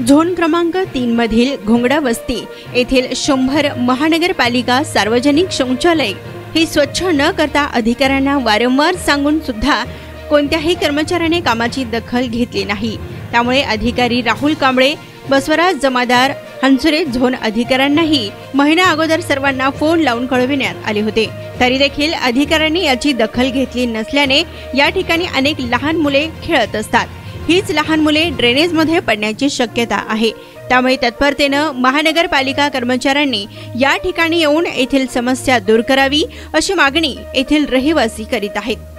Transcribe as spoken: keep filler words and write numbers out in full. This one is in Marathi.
झोन क्रमांक तीन मधील घोंगडा वस्ती येथील शंभर महानगरपालिका सार्वजनिक शौचालय हे स्वच्छ न करता अधिकाऱ्यांना वारंवार सांगून सुद्धा कोणत्याही कर्मचाऱ्याने कामाची दखल घेतली नाही। त्यामुळे अधिकारी राहुल कांबळे, बसवराज जमादार, हंसुरे झोन अधिकाऱ्यांनाही महिना अगोदर सर्वांना फोन लावून कळविण्यात आले होते, तरी देखील अधिकाऱ्यांनी याची दखल घेतली नसल्याने या ठिकाणी अनेक लहान मुले खेळत असतात। हीच लहान मुले ड्रेनेजमध्ये पडण्याची शक्यता आहे। त्यामुळे तत्परतेने महानगरपालिका कर्मचाऱ्यांनी या ठिकाणी येऊन येथील समस्या दूर करावी अशी मागणी येथील रहिवासी करीत आहेत।